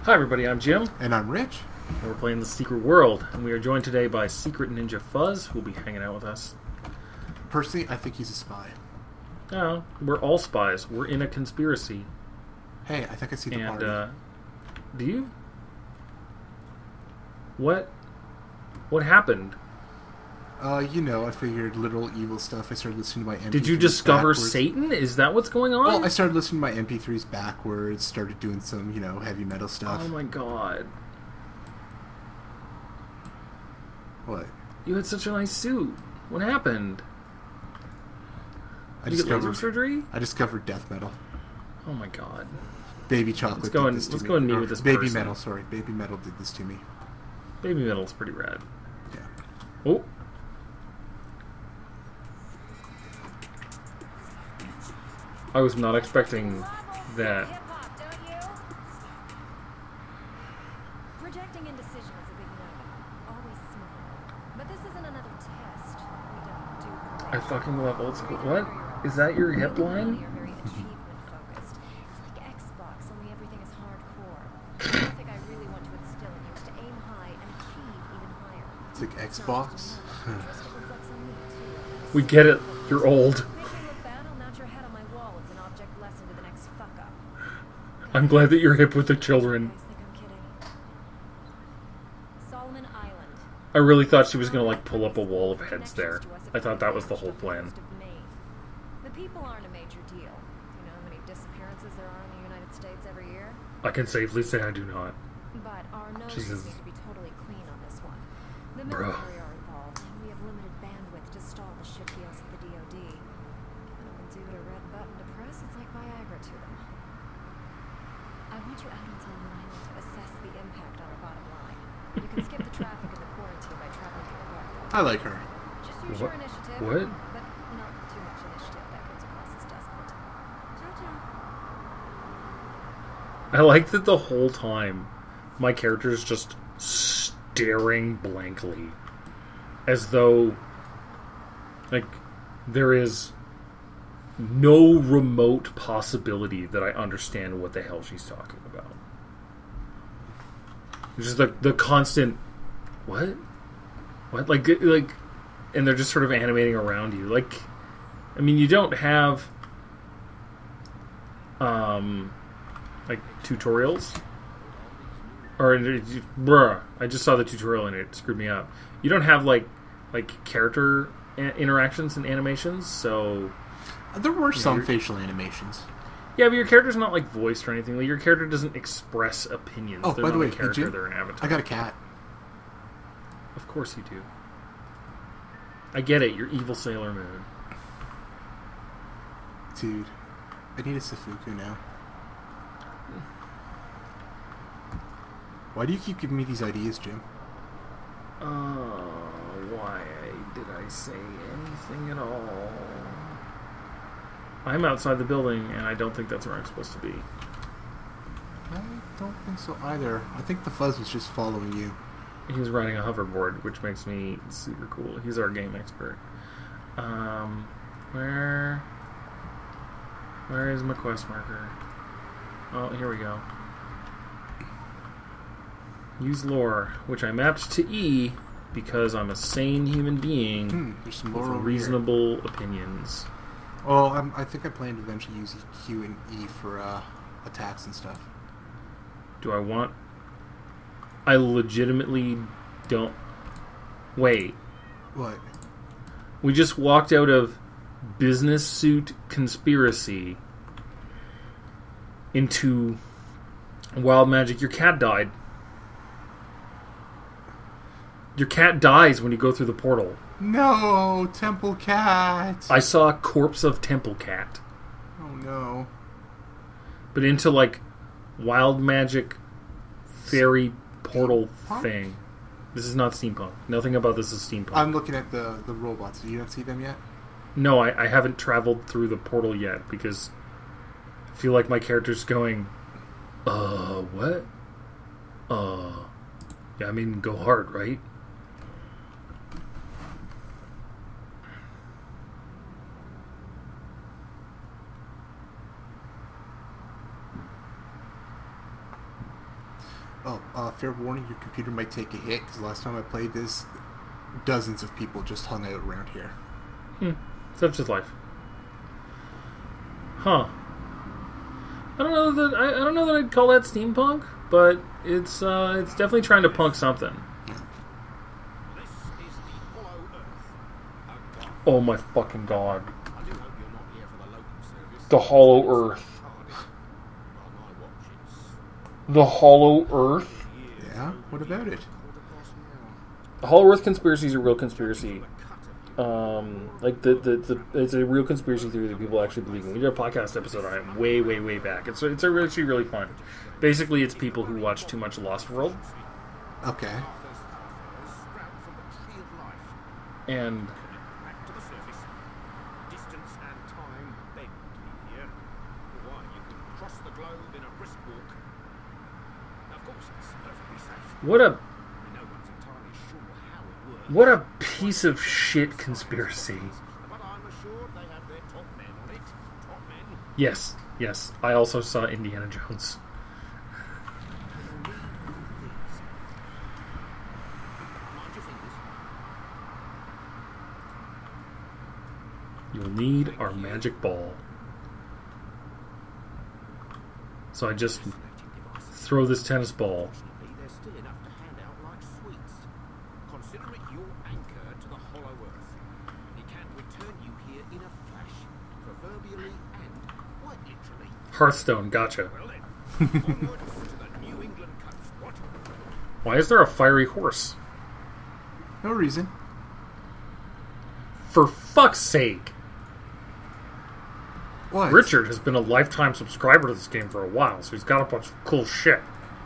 Hi everybody, I'm Jim, And I'm Rich. and we're playing The Secret World, and we are joined today by Secret Ninja Fuzz, who will be hanging out with us. Personally, I think he's a spy. Oh, we're all spies. We're in a conspiracy. Hey, I think I see the And, party. do you? What happened? I figured little evil stuff. I started listening to my MP3s Did you discover backwards. Satan? Is that what's going on? Well, I started listening to my MP3s backwards, started doing some, heavy metal stuff. Oh my god. What? You had such a nice suit. What happened? Did you get laser surgery? I discovered death metal. Oh my god. Baby chocolate Let's go did this to me. and meet with this Baby person. metal, sorry. Baby metal did this to me. Baby metal's pretty rad. Yeah. Oh. I was not expecting that. Projecting indecision is a big no. Always small. But this isn't another test. We don't do. I fucking love old school. What? Is that your hip line? You're very achievement focused. It's like Xbox, only everything is hardcore. The ethic I really want to instill in you is to aim high and achieve even higher. It's like Xbox. It reflects on me too. We get it. You're old. Make me look bad, I'll mount your head on my wall as an object lesson to the next fuck up. I'm glad that you're hip with the children. You guys think I'm kidding? Solomon Island. I really thought she was gonna like pull up a wall of heads there. I thought that was the whole plan. The people aren't a major deal. You know how many disappearances there are in the United States every year? I can safely say I do not. But our Jesus. noses need to be totally clean on this one. The Bro. military are involved, and we have limited bandwidth to stall the ship deals of the DoD. Giving them dude a red button to press, it's like Viagra to them. I want you out on Solomon Island to assess the impact on our bottom line. You can skip the traffic and the quarantine by traveling through the park. I like her. Just use What? your initiative. What? But not too much initiative. That comes across as desperate. Ciao, ciao. I like that the whole time my character is just staring blankly. As though, like, there is no remote possibility that I understand what the hell she's talking about. Just the constant, what? What? Like, and they're just sort of animating around you. Like, I mean, you don't have, like, tutorials. Or, bruh, I just saw the tutorial and it screwed me up. You don't have, like character interactions and animations, so... There were some facial animations. Yeah, but your character's not, like, voiced or anything. Like, your character doesn't express opinions. Oh, They're by the not way, a character, Jim, they're an avatar. I got a cat. Of course you do. I get it, you're evil Sailor Moon. Dude, I need a Sifuku now. Why do you keep giving me these ideas, Jim? Why did I say anything at all? I'm outside the building, and I don't think that's where I'm supposed to be. I don't think so either. I think the fuzz was just following you. He's riding a hoverboard, which makes me super cool. He's our game expert. Where is my quest marker? Oh, here we go. Use lore, which I mapped to E because I'm a sane human being There's some with lore over reasonable opinions. here. Oh, I think I plan to eventually use Q and E for attacks and stuff. Do I want... I legitimately don't... Wait. What? We just walked out of business suit conspiracy into wild magic. Your cat died. Your cat dies when you go through the portal. No, Temple Cat. I saw a corpse of Temple Cat. Oh no. But into, like, wild magic fairy portal Steampunk? thing. This is not steampunk. Nothing about this is steampunk. I'm looking at the robots. You don't see them yet? No, I haven't traveled through the portal yet because I feel like my character's going, what? Yeah, I mean, go hard, right? Oh, fair warning, your computer might take a hit, because last time I played this, dozens of people just hung out around here. Such is life. Huh. I don't know that I'd call that steampunk, but it's definitely trying to punk something. Oh my fucking god. The Hollow Earth. The Hollow Earth? Yeah? What about it? The Hollow Earth conspiracy is a real conspiracy. It's a real conspiracy theory that people actually believe in. We did a podcast episode on it way back. It's actually really fun. Basically, it's people who watch too much Lost World. Okay. And what a piece of shit conspiracy. Yes. I also saw Indiana Jones. You'll need our magic ball. So I just throw this tennis ball. Hearthstone, gotcha. Why is there a fiery horse? No reason. For fuck's sake. What? Richard has been a lifetime subscriber to this game for a while, so he's got a bunch of cool shit.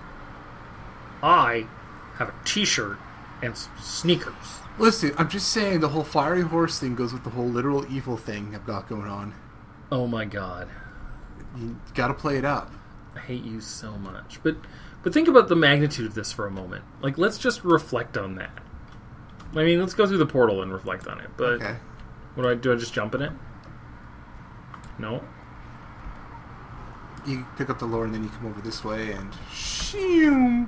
I have a t-shirt and some sneakers. Listen, I'm just saying the whole fiery horse thing goes with the whole literal evil thing I've got going on. Oh my god. You gotta play it up. I hate you so much. But think about the magnitude of this for a moment. Like, let's just reflect on that. I mean, let's go through the portal and reflect on it. But okay. What do? I just jump in it? No. You pick up the lore and then you come over this way and shoo.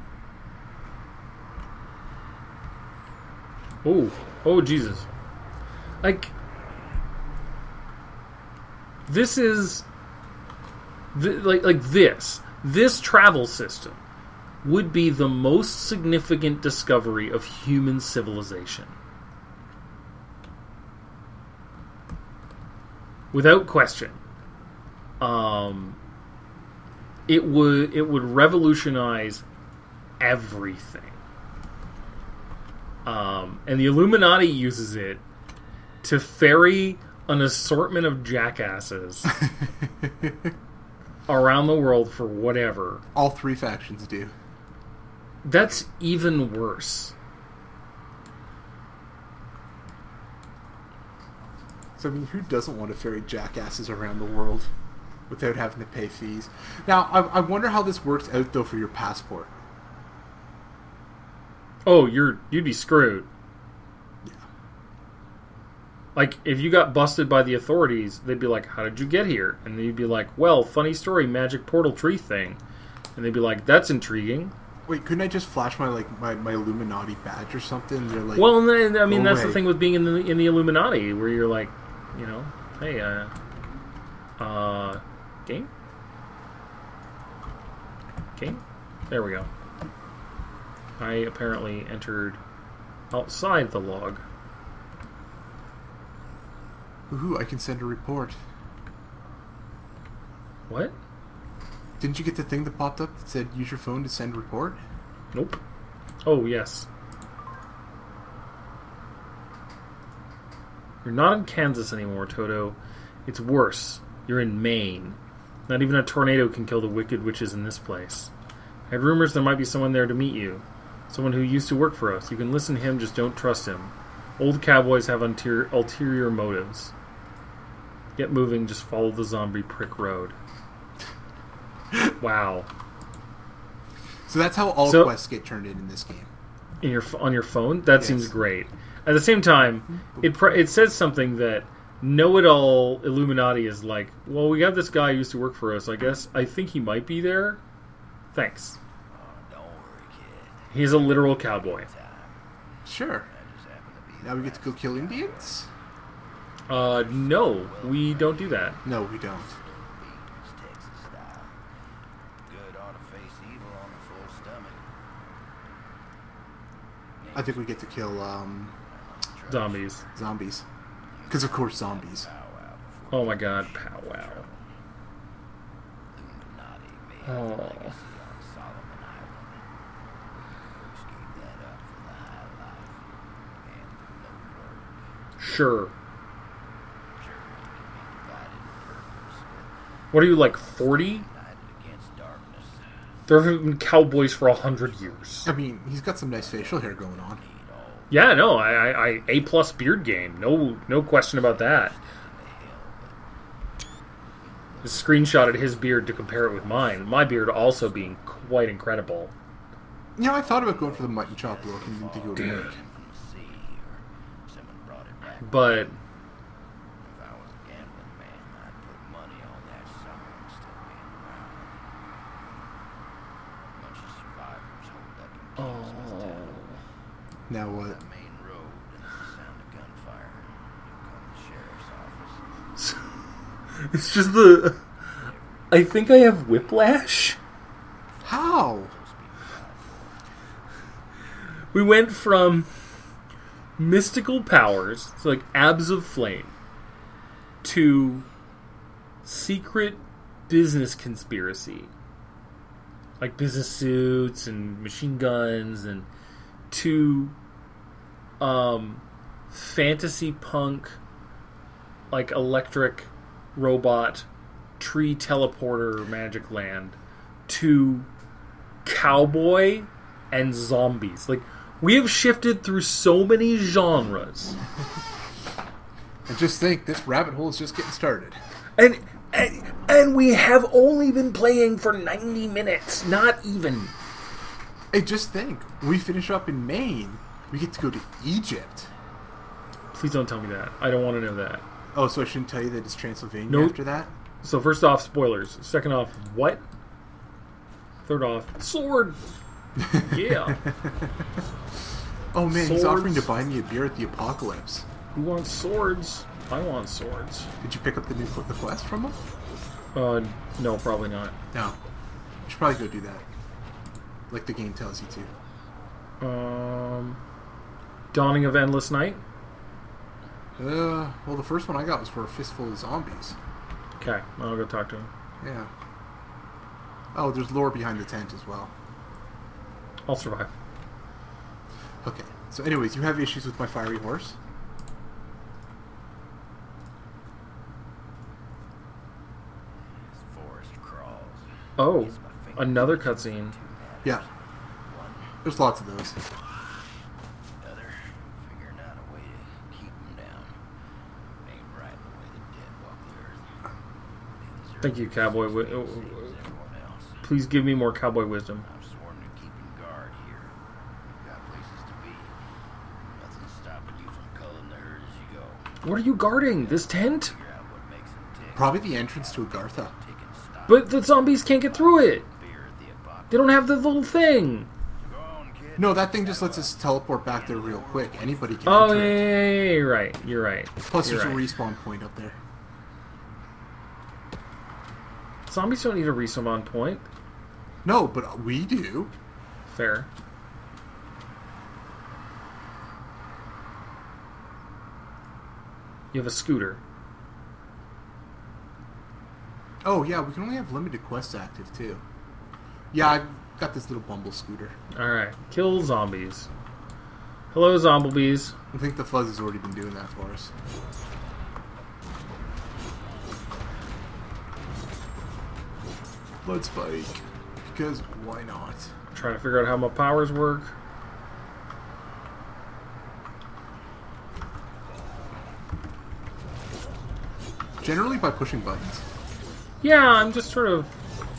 Oh Jesus. Like, this is this travel system would be the most significant discovery of human civilization. Without question. It would revolutionize everything. And the Illuminati uses it to ferry an assortment of jackasses around the world for whatever. All three factions do. That's even worse. So, I mean, who doesn't want to ferry jackasses around the world without having to pay fees? Now, I wonder how this works out, though, for your passport. Oh, you'd be screwed. Yeah. Like, if you got busted by the authorities, they'd be like, how did you get here? And then you'd be like, well, funny story, magic portal tree thing. And they'd be like, that's intriguing. Wait, couldn't I just flash my Illuminati badge or something? They're like, well, and then, I mean, no that's way. the thing with being in the Illuminati, where you're like, you know, hey, game? Game? There we go. I apparently entered outside the log. Ooh, I can send a report. What? Didn't you get the thing that popped up that said use your phone to send report? Nope. Oh, yes. You're not in Kansas anymore, Toto. It's worse. You're in Maine. Not even a tornado can kill the wicked witches in this place. I had rumors there might be someone there to meet you. Someone who used to work for us. You can listen to him, just don't trust him. Old cowboys have ulterior motives. Get moving, just follow the zombie prick road. Wow. So that's how all quests get turned in this game. On your phone? That seems great. At the same time, it says something that know-it-all Illuminati is like, well, we got this guy who used to work for us, I think he might be there. Thanks. Don't worry, He's a literal cowboy. Sure. Now we get to go kill Indians? No, we don't do that. No, we don't. I think we get to kill Zombies. zombies. Because, of course, zombies. Oh my god, powwow. Oh. Sure. What are you, like 40? There have been cowboys for 100 years. I mean, he's got some nice facial hair going on. Yeah, no, I A+ beard game. No question about that. I screenshotted his beard to compare it with mine. My beard also being quite incredible. You know, I thought about going for the mutton chop look and didn't think it would Dude. work. But Now what? it's just the... I think I have whiplash. How? We went from mystical powers, so like abs of flame, to secret business conspiracy. Like business suits and machine guns, and to fantasy punk, like electric robot, tree teleporter magic land, to cowboy and zombies. Like, we have shifted through so many genres. And just think, this rabbit hole is just getting started. And we have only been playing for 90 minutes. Not even. Hey, just think, when we finish up in Maine, we get to go to Egypt. Please don't tell me that. I don't want to know that. Oh, so I shouldn't tell you that it's Transylvania Nope. after that? So first off, spoilers. Second off, what? Third off, sword. Yeah. Oh man, he's Swords. offering to buy me a beer at the Apocalypse. Who wants swords? I want swords. Did you pick up the quest from him? No, probably not. No. You should probably go do that. Like the game tells you to. Dawning of Endless Night. Well, the first one I got was for a fistful of zombies. Okay, I'll go talk to him. Yeah. Oh, there's lore behind the tent as well. I'll survive. Okay. So anyways, you have issues with my fiery horse? Oh, another cutscene. Yeah. There's lots of those. Thank you, cowboy. Please give me more cowboy wisdom. What are you guarding? This tent? Probably the entrance to Agartha. But the zombies can't get through it. They don't have the little thing. No, that thing just lets us teleport back there real quick. Anybody can Oh, enter yeah, it. yeah, you're right. You're right. Plus, You're there's right. a respawn point up there. Zombies don't need a respawn point. No, but we do. Fair. You have a scooter. Oh, yeah, we can only have limited quests active, too. Yeah, I've got this little bumble scooter. Alright. Kill zombies. Hello, zombies. I think the Fuzz has already been doing that for us. Blood Spike. Because why not? I'm trying to figure out how my powers work. Generally by pushing buttons. Yeah, I'm just sort of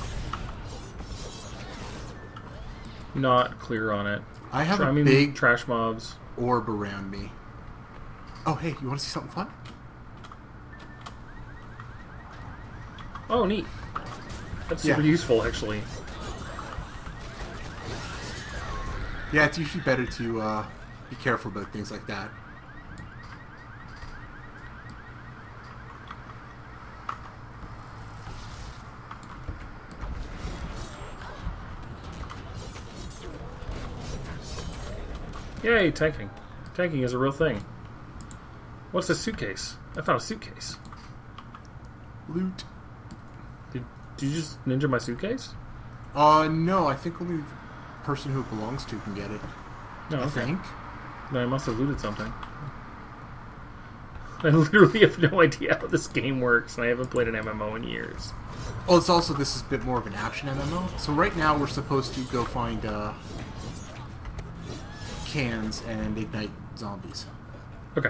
not clear on it. I have I a mean, big trash mobs. orb around me. Oh, hey, you want to see something fun? Oh, neat. That's super Yeah. useful, actually. Yeah, it's usually better to be careful about things like that. Yay, tanking. Tanking is a real thing. What's this suitcase? I found a suitcase. Loot. Did you just ninja my suitcase? No, I think only the person who it belongs to can get it. No, I think. Then I must have looted something. I literally have no idea how this game works, and I haven't played an MMO in years. Well, it's also, this is a bit more of an action MMO. So right now we're supposed to go find cans and ignite zombies. Okay.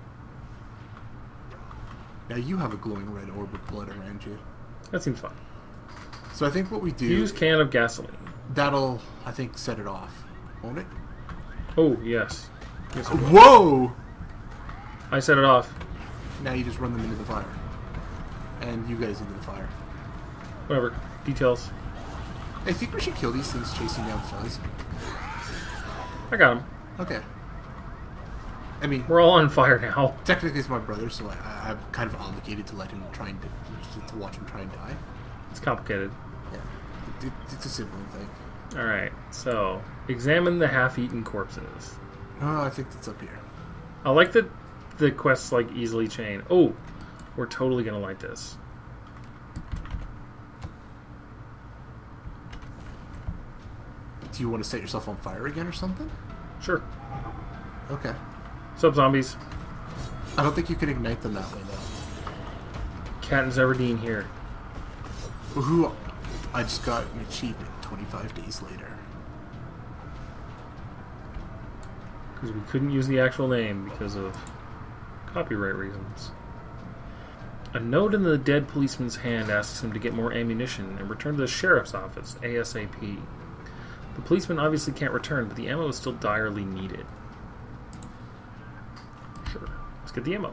Now you have a glowing red orb of blood around you. That seems fun. So I think what we do... Use can of gasoline. That'll, I think, set it off. Won't it? Oh, yes. Yes, it will. Whoa! I set it off. Now you just run them into the fire. And you guys into the fire. Whatever. Details. I think we should kill these things chasing down Fuzz. I got him. Okay. I mean, We're all on fire now. technically it's my brother, so I'm kind of obligated to let him try and to watch him try and die. It's complicated. Yeah, it's a sibling thing. Alright, so examine the half-eaten corpses. Oh, I think it's up here. I like that the quests like easily chain. Oh, we're totally gonna like this. Do you want to set yourself on fire again or something? Sure. Okay. What's up, zombies? I don't think you can ignite them that way, though. Cat and Zeverdeen here. Woohoo! I just got an achievement 25 days later. Because we couldn't use the actual name because of copyright reasons. A note in the dead policeman's hand asks him to get more ammunition and return to the sheriff's office ASAP. The policeman obviously can't return, but the ammo is still direly needed. Sure. Let's get the ammo.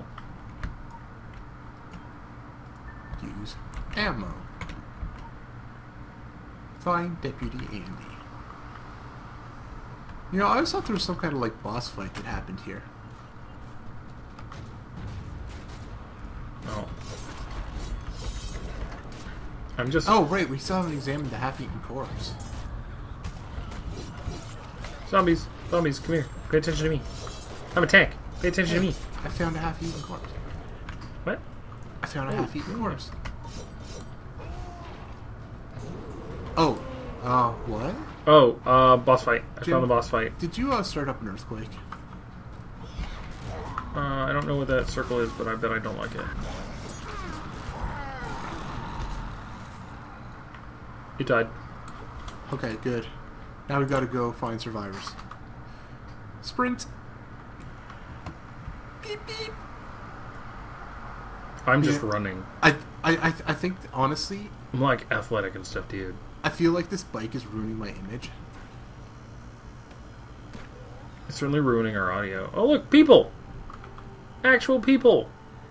Use ammo. Find Deputy Andy. You know, I always thought there was some kind of like boss fight that happened here. Oh. I'm just... Oh, right, we still haven't examined the half-eaten corpse. Zombies! Zombies, come here. Pay attention to me. I'm a tank. Pay attention to me. I found a half-eaten corpse. What? I found a half-eaten corpse. Oh, what? Oh, boss fight. I Jim, found the boss fight. Did you start up an earthquake? I don't know what that circle is, but I bet I don't like it. It died. Okay, good. Now we gotta go find survivors. Sprint! Beep beep! I'm just running. I think, honestly, I'm like athletic and stuff, dude. I feel like this bike is ruining my image. It's certainly ruining our audio. Oh, look, people! Actual people!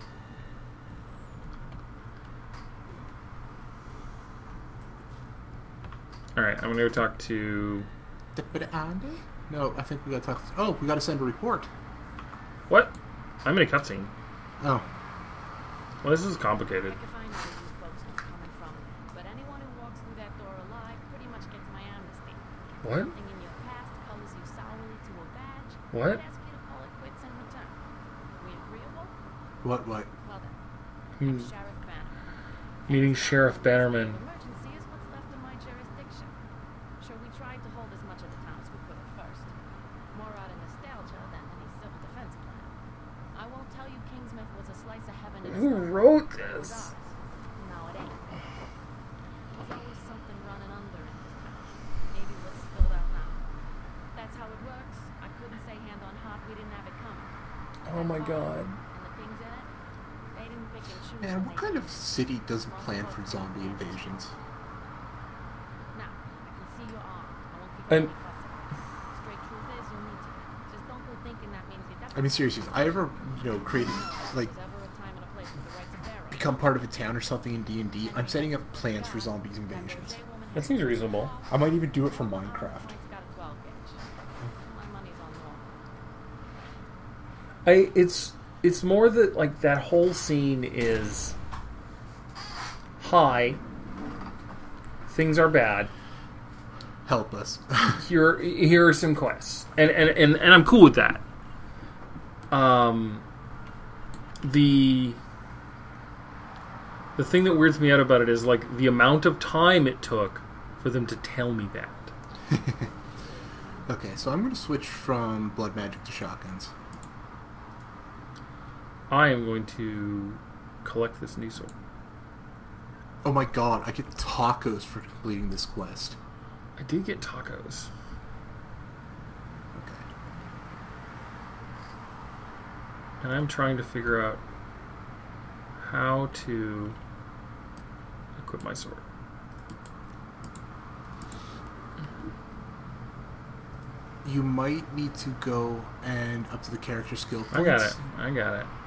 Alright, I'm gonna go talk to... Deputy Andy? No, I think we gotta talk to... Oh, we gotta send a report. What? I'm in a cutscene. Oh. Well, this is complicated. I can find out where these folks are coming from, but anyone who walks through that door alive pretty much gets my amnesty. What? Something in your past colors you sourly to a badge. What? I'd ask you to call it quits in return. We agreeable? What? Well then, I'm Sheriff Banner. Meeting Sheriff Bannerman. Emergency is what's left of my jurisdiction. Sure, we tried to hold as much of the town as we could at first. More out of nostalgia than any civil defense plan. I won't tell you Kingsmouth was a slice of heaven. Who wrote this? No, it ain't. There's always something running under in this town. Maybe what's spilled out now. That's how it works. I couldn't say hand on heart we didn't have it coming. Oh my god. And the things in it, they didn't pick and choose. Man, when what they kind of city doesn't plan for zombie invasions? Now, I can see your arm. I won't keep And- you fussing. Straight truth is, you'll need to. Just don't go thinking that means you're I mean, seriously, if I ever, created, like, There's ever a time and a place with the right to bear it. become part of a town or something in D&D, I'm setting up plans for zombies invasions. That seems reasonable. I might even do it for Minecraft. It's got a 12 gauge. It's more that like that whole scene is hi. Things are bad. Help us. Here are some quests, and I'm cool with that. The thing that weirds me out about it is like the amount of time it took for them to tell me that. Okay, so I'm going to switch from blood magic to shotguns. I am going to collect this new sword. Oh my god, I get tacos for completing this quest. I did get tacos. Okay. And I'm trying to figure out how to equip my sword. You might need to go and up to the character skill points. I got it.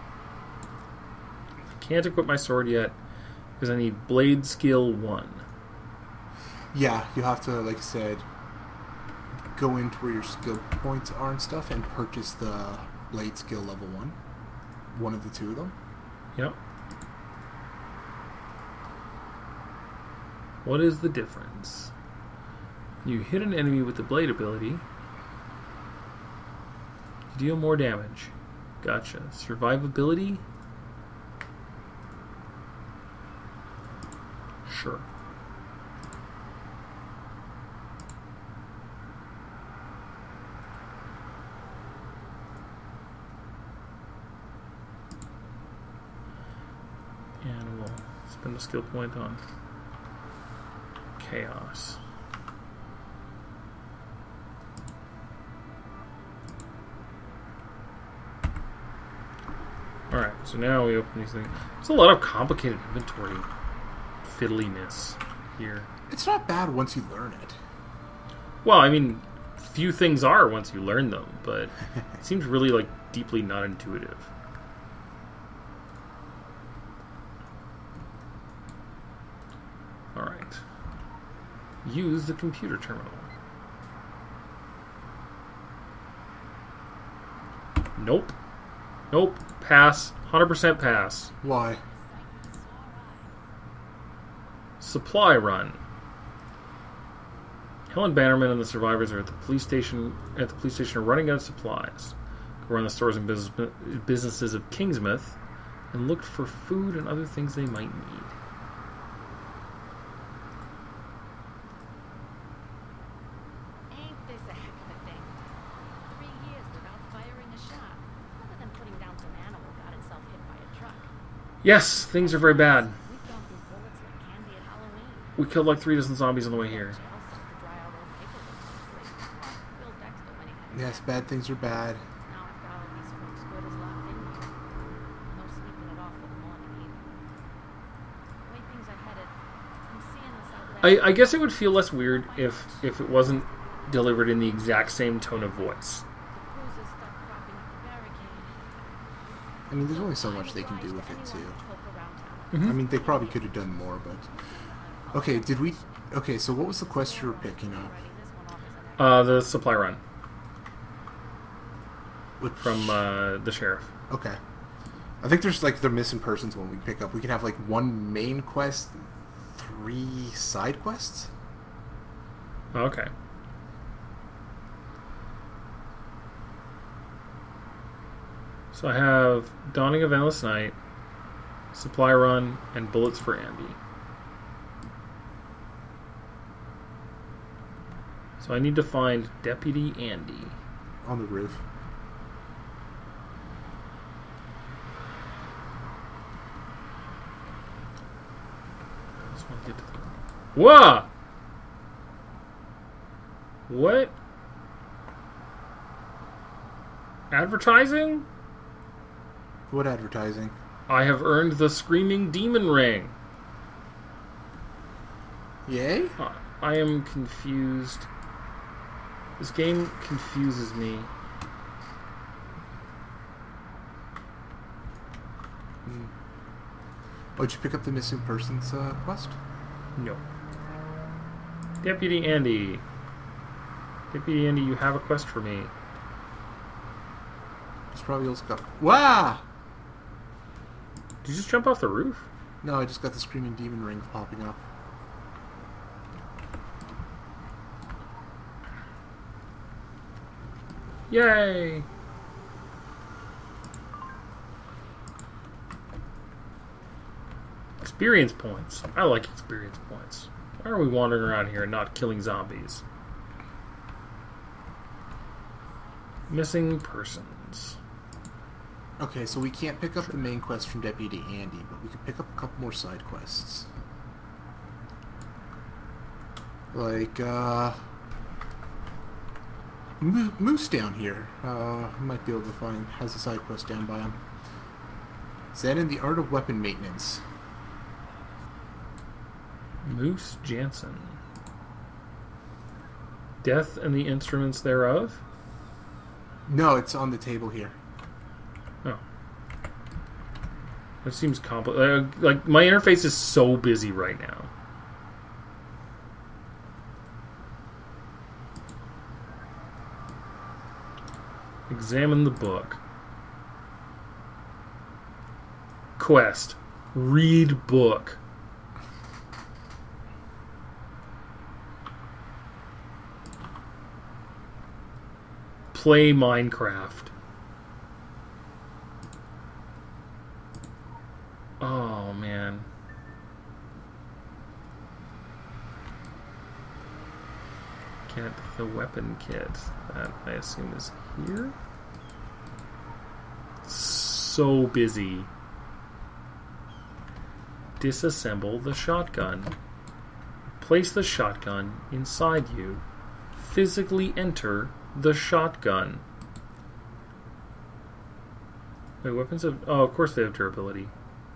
I can't equip my sword yet because I need blade skill 1. Yeah, you have to, like I said, go into where your skill points are and stuff and purchase the blade skill level 1. One of the two of them. Yep. What is the difference? You hit an enemy with the blade ability. You deal more damage. Gotcha. Survivability? Sure. And we'll spend a skill point on chaos. Alright, so now we open these things. There's a lot of complicated inventory fiddliness here. It's not bad once you learn it. Well, I mean, few things are once you learn them, but it seems really like deeply not intuitive. Alright. Use the computer terminal. Nope. Nope. Pass. 100% pass. Why? Supply run. Helen Bannerman and the survivors are at the police station. Are running out of supplies. Go around the stores and businesses of Kingsmouth and look for food and other things they might need. Ain't this a heck of a thing? 3 years without firing a shot, other than putting down some animal got itself hit by a truck. Yes, things are very bad. We've gone through bullets like candy at Halloween. We killed like 3 dozen zombies on the way here. Jail stuff to dry out old paperwork mostly. Bill Dexter when he had Yes, bad things are bad. Now I've got all these folks good as locked in here. No sleeping at all for the morning either. The way things are headed, I'm seeing this outlandish. I guess it would feel less weird if it wasn't delivered in the exact same tone of voice. The cruisers start propping up the barricade. I mean, there's only so much they can do with it, too. Poke around town. Mm-hmm. I mean, they probably could have done more, but... Okay, did we... Okay, so what was the quest you were picking up? Already, this one off is an The supply run Which... from the sheriff. Okay. I think there's, like, the missing persons one we can pick up. We can have, like, 1 main quest, 3 side quests? Okay. So I have Dawning of Endless Night, Supply Run, and Bullets for Andy. So I need to find Deputy Andy. On the roof. Just want to get to the... Whoa! What? Advertising? What advertising? I have earned the Screaming Demon Ring. Yay? I am confused. This game confuses me. Oh, did you pick up the missing persons quest? No. Deputy Andy. Deputy Andy, you have a quest for me. It's probably also got... Wow! Did you just jump off the roof? No, I just got the Screaming Demon ring popping up. Yay! Experience points. I like experience points. Why are we wandering around here and not killing zombies? Missing persons. Okay, so we can't pick up the main quest from Deputy Andy, but we can pick up a couple more side quests. Like, Moose down here. Might be able to find... has a side quest down by him. Zen in the Art of Weapon Maintenance. Moose Jansen. Death and the Instruments Thereof? No, it's on the table here. Oh. That seems complicated. Like, my interface is so busy right now. Examine the book. Quest. Read book. Play Minecraft. Oh, man. Get the weapon kit. That, I assume, is here? So busy. Disassemble the shotgun. Place the shotgun inside you. Physically enter the shotgun. Wait, weapons have... Oh, of course they have durability.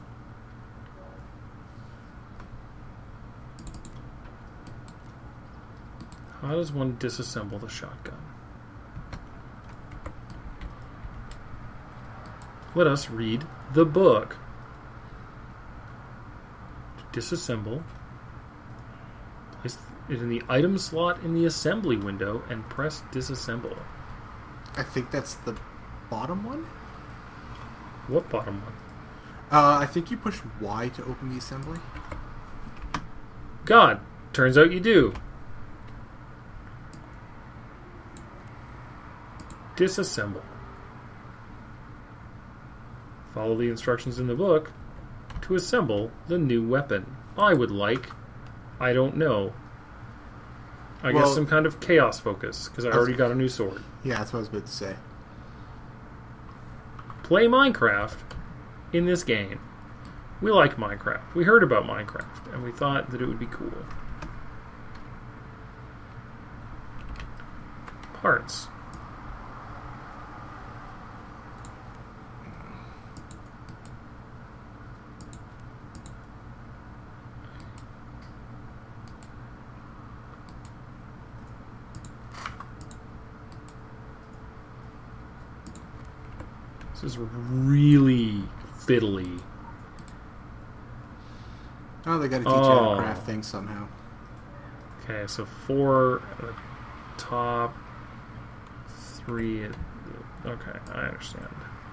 How does one disassemble the shotgun? Let us read the book. Disassemble. Place it in the item slot in the assembly window and press disassemble. I think that's the bottom one? What bottom one? I think you push Y to open the assembly. God, turns out you do. Disassemble. Follow the instructions in the book to assemble the new weapon. I would like... I don't know. I guess some kind of chaos focus, because I already got a new sword. Yeah, that's what I was about to say. Play Minecraft in this game. We like Minecraft. We heard about Minecraft, and we thought that it would be cool. Parts. This is really fiddly. Oh, they got to teach you how to craft things somehow. Okay, so 4 at the top, 3 at the... Okay, I understand.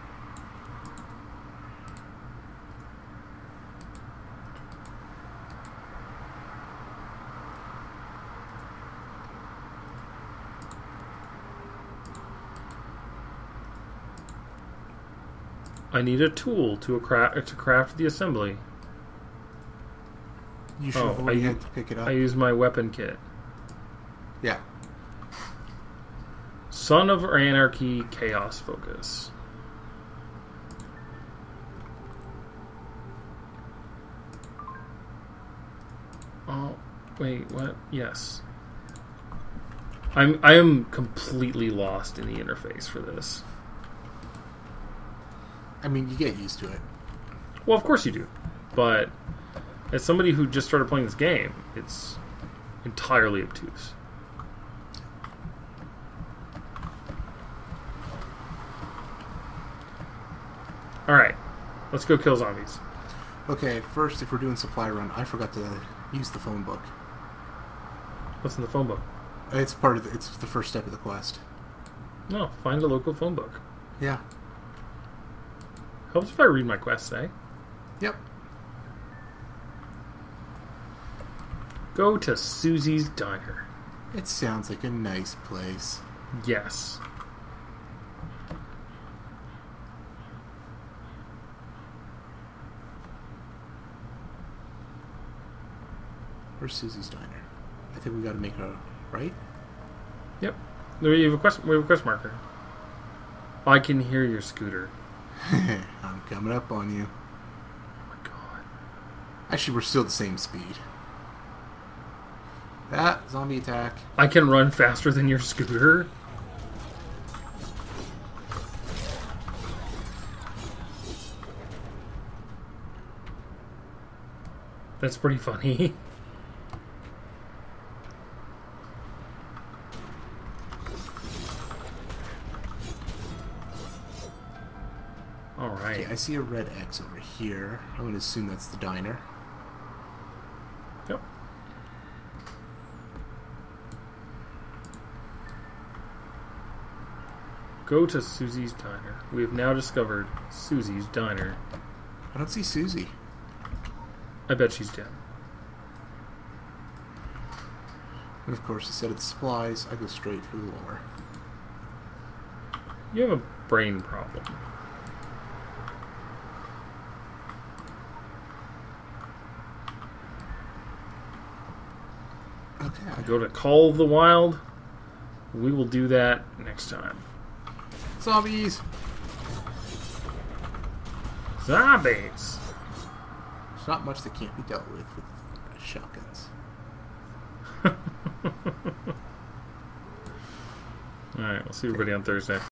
I need a tool to craft the assembly. You should have already had to pick it up. I use my weapon kit. Yeah. Son of Anarchy Chaos Focus. Oh, wait, what? Yes. I am completely lost in the interface for this. I mean, you get used to it. Well, of course you do. But as somebody who just started playing this game, it's entirely obtuse. Alright, let's go kill zombies. Okay, first, if we're doing supply run, I forgot to use the phone book. What's in the phone book? It's part of it's the first step of the quest. No, find a local phone book. Yeah. Helps if I read my quests, eh? Yep. Go to Susie's Diner. It sounds like a nice place. Yes. Where's Susie's Diner? I think we gotta make a right? Yep. We have a quest marker. I can hear your scooter. I'm coming up on you. Oh my god. Actually, we're still the same speed. That zombie attack. I can run faster than your scooter? That's pretty funny. Alright. Okay, I see a red X over here. I'm going to assume that's the diner. Yep. Go to Susie's Diner. We have now discovered Susie's Diner. I don't see Susie. I bet she's dead. And of course, instead of the supplies, I go straight for the lore. You have a brain problem. Okay. Go to Call of the Wild. We will do that next time. Zombies! Zombies! There's not much that can't be dealt with shotguns. Alright, we'll see everybody on Thursday.